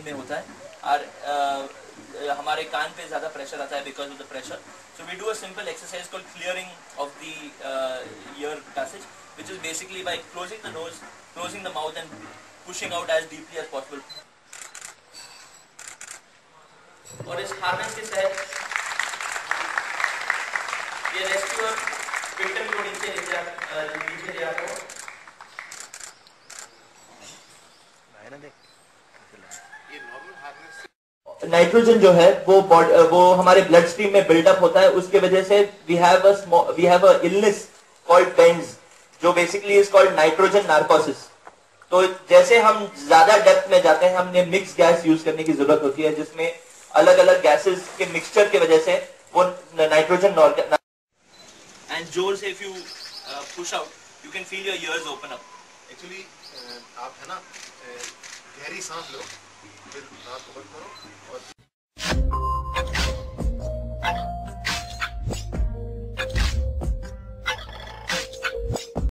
Brain में होता है और हमारे कान पे ज़्यादा प्रेशर आता है because of the pressure. So we do a simple exercise called clearing of the ear passage, which is basically by closing the nose, closing the mouth and pushing out as deeply as possible. और इस harness के तहत ये rescuer victim को नीचे ले जाता है. नाइट्रोजन जो है वो हमारे ब्लड स्ट्रीम में बिल्डअप होता है. उसके वजह से we have a illness called bends, जो basically is called nitrogen narcosis. तो जैसे हम ज्यादा डेप्थ में जाते हैं, हमने मिक्स गैस यूज करने की जरूरत होती है, जिसमें अलग अलग गैसेस के मिक्सचर की वजह से वो नाइट्रोजन एंड जोर से if you push out you can feel your ears open up. Actually आप है ना गहरी सांस लो, फिर नाक को बंद करो और